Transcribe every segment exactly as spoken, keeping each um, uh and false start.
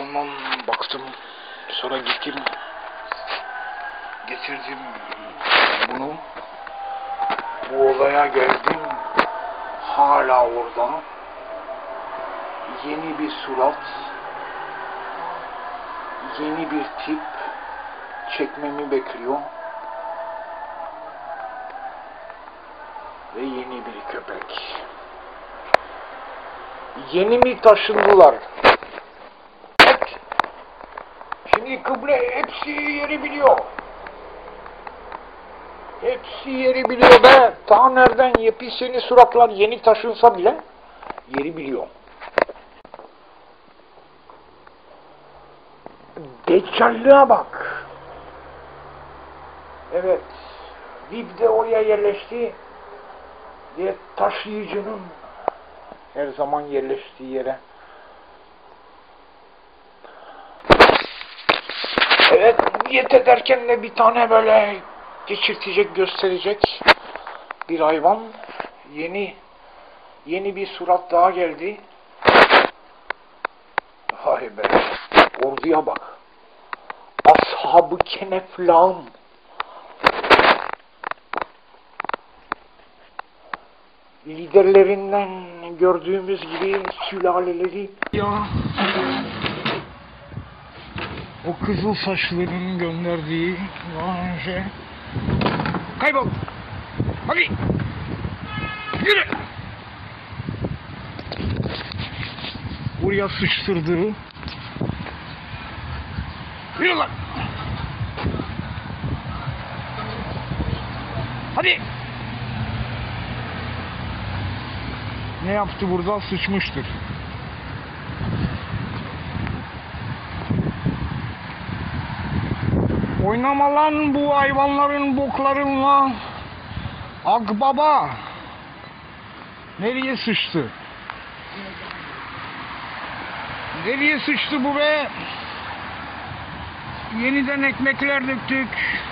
balkondan baktım. Sonra gittim. Getirdim bunu. Bu olaya geldim. Hala orada. Yeni bir surat. Yeni bir tip çekmemi bekliyor. Ve yeni bir köpek. Yeni mi taşındılar? Evet. Şimdi kıble hepsi yeri biliyor. Hepsi yeri biliyor be. Ta nereden yepyeni suratlar yeni taşınsa bile yeri biliyor. Deccallığa bak. Evet. Videoya yerleşti. Ve taşıyıcının her zaman yerleştiği yere. Evet, niyet ederken de bir tane böyle geçirtecek, gösterecek bir hayvan. Yeni yeni bir surat daha geldi. Vay be, orduya bak. Ashab-ı Kehf'lan. Liderlerinden gördüğümüz gibi sülaleleri ya. O kızıl saçların gönderdiği şey. Kaybol. Hadi. Yürü. Buraya sıçtırdığı. Yürü lan. Hadi. Ne yaptı burada? Sıçmıştır. Oynama lan bu hayvanların boklarınla. Akbaba. Nereye sıçtı? Nereye sıçtı bu be? Yeniden ekmekler döktük.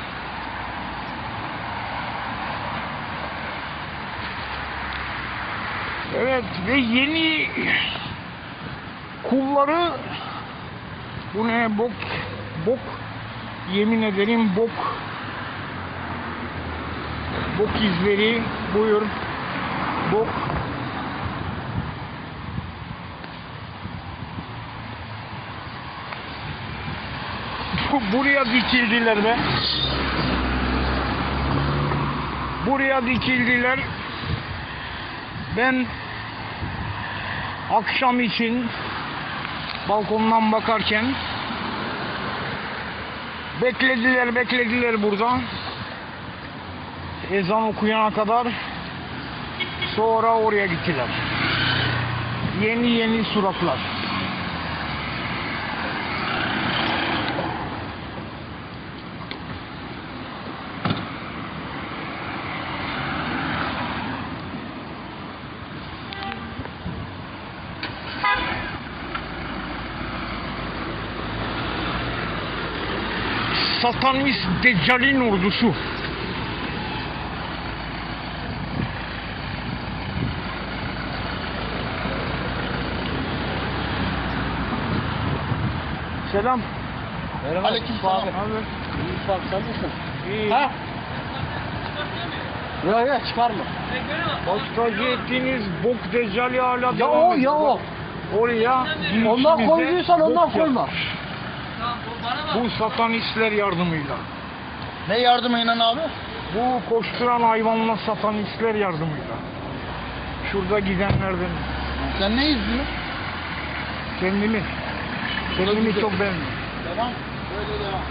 Evet ve yeni kulları, bu ne bok, bok, yemin ederim bok, bok izleri, buyur, bok. Buraya dikildiler be, buraya dikildiler. Ben akşam için balkondan bakarken beklediler beklediler burada. Ezan okuyana kadar, sonra oraya gittiler. Yeni yeni suratlar. Satanist Deccal'in ordusu. Selam. Merhaba. Aleykümselam. Abi. İyi sağ ol, sen nasılsın? İyi. Ha? Yok yok çıkarma. Baştacı ettiğiniz bok Deccal'i hala Ya devam o ediyor. ya o. Oraya Ondan içimize koyduysan ondan bok koyma. yapmış. Bu satanistler yardımıyla. Ne yardımıyla abi? Bu koşturan hayvanla satanistler yardımıyla. Şurada gidenlerden. Sen ne izliyorsun? Kendimi. Kendimi güzel. çok beğendim. Devam. Böyle devam.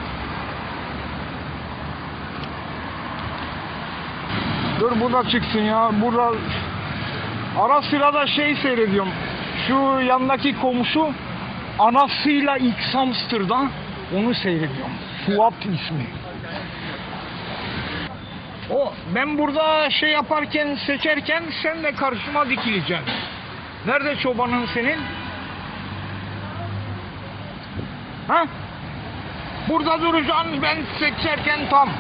Dur bu da çıksın ya. Burada ara sıra da şey seyrediyorum. Şu yandaki komşu anasıyla X Hamster'da, onu seyrediyorum. Fuat ismi. O ben burada şey yaparken, seçerken sen de karşıma dikileceksin. Nerede çobanın senin? Ha? Burada duracaksın, ben seçerken tam.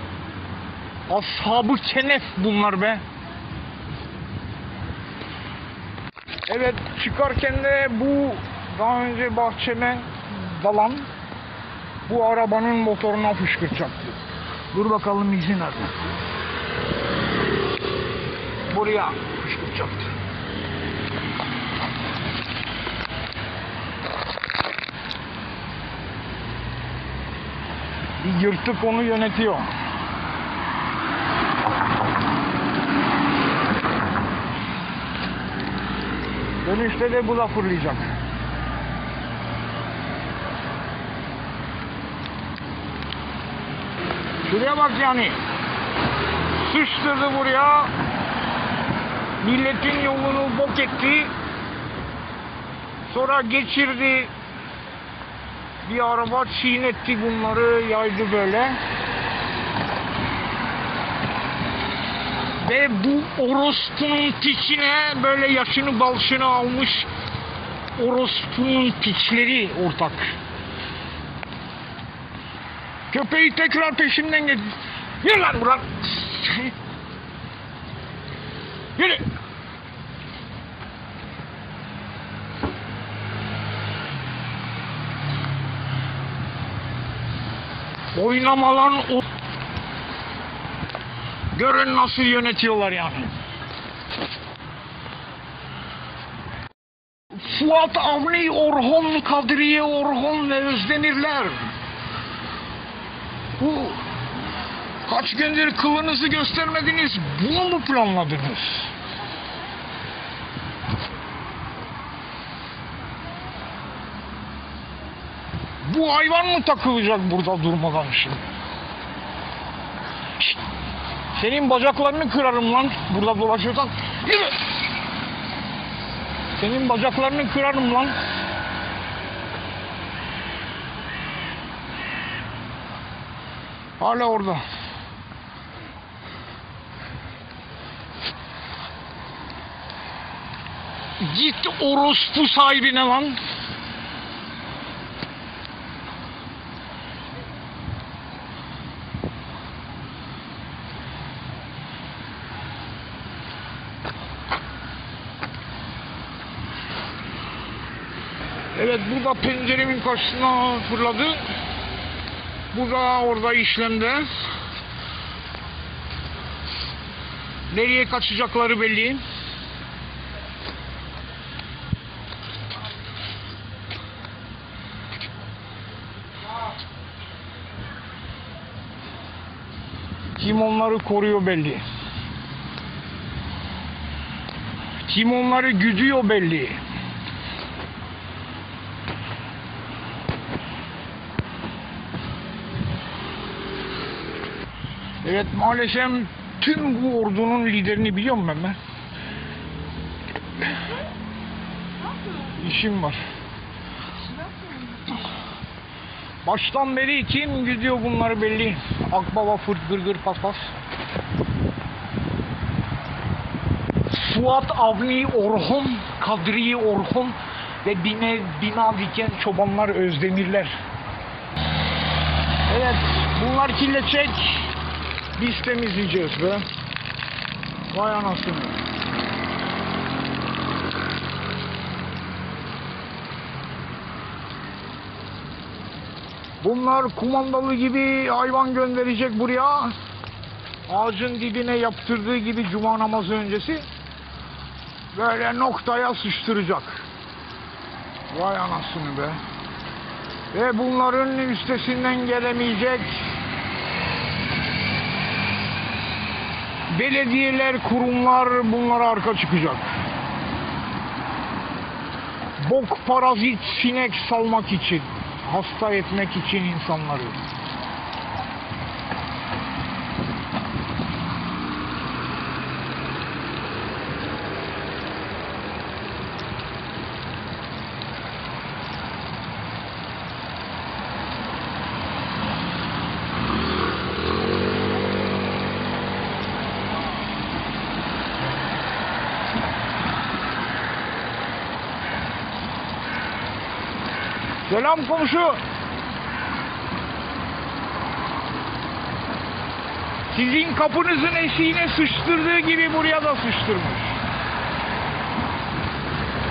Ashab-ı Kehf bunlar be. Evet, çıkarken de bu daha önce bahçeme dalan bu arabanın motoruna fışkırtacaktı. Dur bakalım izi nerede? Buraya fışkırtacaktı. Bir yırtık onu yönetiyor. Dönüşte de bu da fırlayacak. Şuraya bak yani. Sıçtırdı buraya. Milletin yolunu bok etti. Sonra geçirdi. Bir araba çiğnetti bunları, yaydı böyle. Ve bu orospunun piçine böyle yaşını balşını almış orospunun piçleri ortak. Köpeği tekrar peşimden geldi. Yürü lan buradan. Yürü. Oynama lan o. Görün nasıl yönetiyorlar yani. Fuat Avni, Orhun, Kadriye Orhun ve Özdemirler. Bu kaç gündür kılınızı göstermediniz, bunu mu planladınız? Bu hayvan mı takılacak burada durmadan şimdi? Şişt! Senin bacaklarını kırarım lan burada dolaşıyorsan. Yürü! Senin bacaklarını kırarım lan. Hala orada. Git orospu sahibine lan. Evet, bu da penceremin karşısına fırladı. Bu da orada işlemde. Nereye kaçacakları belli. Kim onları koruyor belli. Kim onları güdüyor belli. Evet, maalesef tüm bu ordunun liderini biliyor muyum ben? İşim var. Baştan beri kim gidiyor bunları belli. Akbaba, fırt, gırgır, paspas. Fuat Avni Orhun, Kadriye Orhun ve bine, bina diken çobanlar Özdemirler. Evet, bunlar kirletecek. Biz temizleyeceğiz be. Vay anasını. Bunlar kumandalı gibi hayvan gönderecek buraya. Ağacın dibine yaptırdığı gibi cuma namazı öncesi. Böyle noktaya sıçtıracak. Vay anasını be. Ve bunların üstesinden gelemeyecek. Belediyeler, kurumlar bunlara arka çıkacak. Bok, parazit, sinek salmak için, hasta etmek için insanları. Selam komşu. Sizin kapınızın eşiğine sıçtırdığı gibi buraya da sıçtırmış.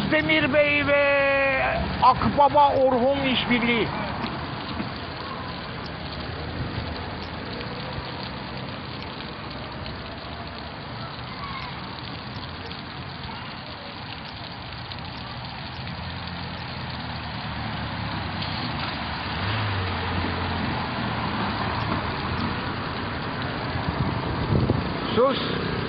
Özdemir Bey ve Akbaba Orhun işbirliği. Sus.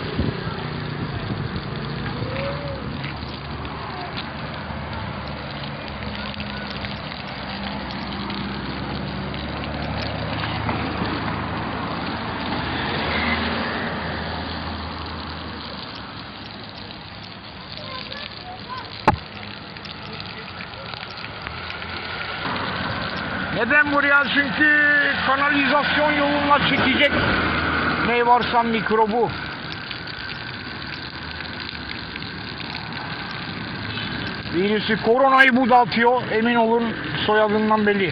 Neden buraya? Çünkü kanalizasyon yoluna çekecek ne varsa mikrobu. Virüsü, koronayı bu dağıtıyor. Emin olun, soyadından belli.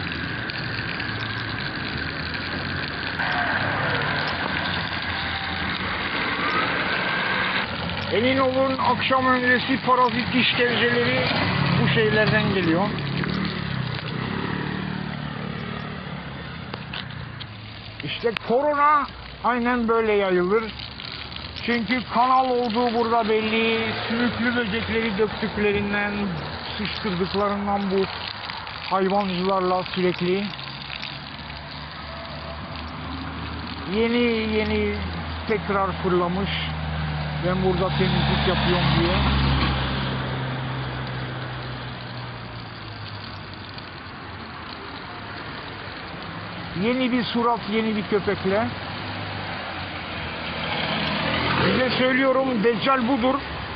Emin olun, akşam öncesi parazit işkenceleri bu şeylerden geliyor. İşte korona aynen böyle yayılır. Çünkü kanal olduğu burada belli. Sümüklü böcekleri döktüklerinden, sıçtırdıklarından bu hayvancılarla sürekli. Yeni yeni tekrar fırlamış. Ben burada temizlik yapıyorum diye. Yeni bir surat, yeni bir köpekle. Size söylüyorum, Deccal budur.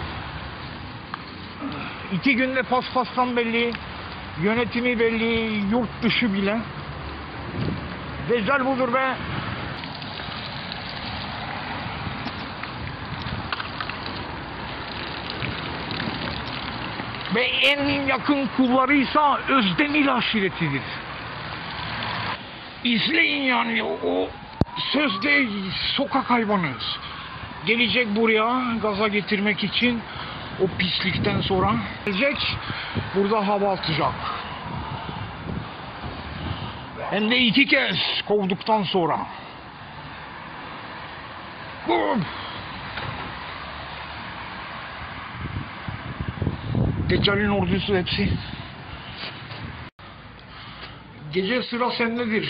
İki günde paspastan belli, yönetimi belli, yurt dışı bile. Deccal budur be. Ve en yakın kullarıysa Özdemir aşiretidir. İzleyin yani, o sözde sokak hayvanı. Gelecek buraya gaza getirmek için, o pislikten sonra gelecek, burada hava atacak. Hem de iki kez kovduktan sonra. Bum! Deccal'in ordusu hepsi. Gece sıra sendedir.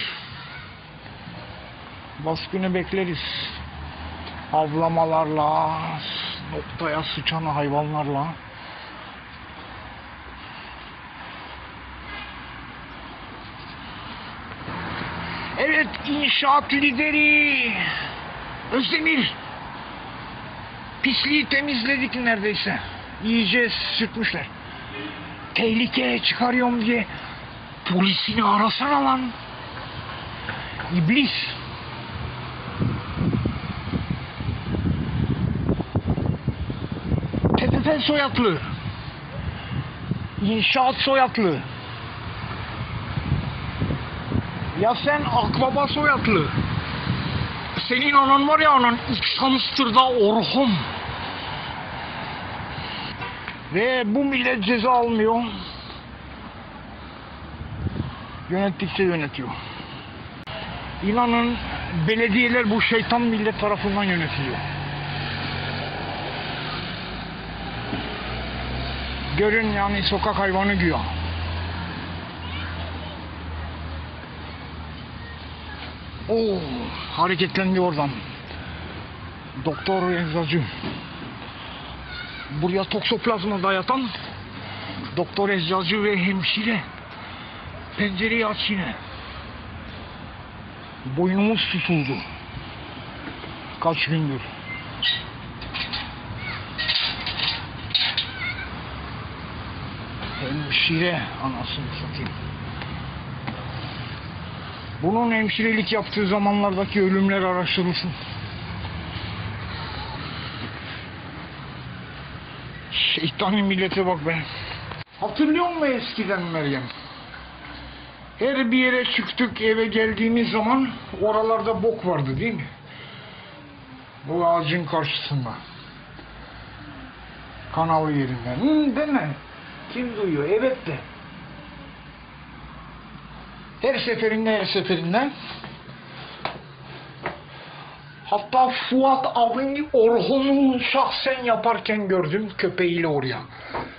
Baskını bekleriz. Avlamalarla, noktaya sıçan hayvanlarla. Evet, inşaat lideri Özdemir. Pisliği temizledik neredeyse. İyice sürtmüşler. Tehlikeye çıkarıyorum diye polisini arasana lan. İblis. P P P soyadlı. İnşaat soyadlı. Ya sen Akbaba soyadlı. Senin anan var ya, anan X-Hamster'da Orhun. Ve bu millet ceza almıyor. Yönettikçe yönetiyor. İnanın, belediyeler bu şeytan millet tarafından yönetiliyor. Görün yani, sokak hayvanı güya. Oo, hareketlendi oradan. Doktor eczacı. Buraya toksoplazma dayatan doktor eczacı ve hemşire. Pencereyi aç yine. Boynumuz tutuldu. Kaç gündür. Hemşire, anasını satayım. Bunun hemşirelik yaptığı zamanlardaki ölümler araştırılsın. Şeytani millete bak be. Hatırlıyor musun eskiden Meryem? Her bir yere çıktık, eve geldiğimiz zaman oralarda bok vardı değil mi? Bu ağacın karşısında. Kanal yerinden. Hı, deme. Kim duyuyor? Evet de. Her seferinde her seferinde. Hatta Fuat abi Orhun'u şahsen yaparken gördüm köpeğiyle oraya.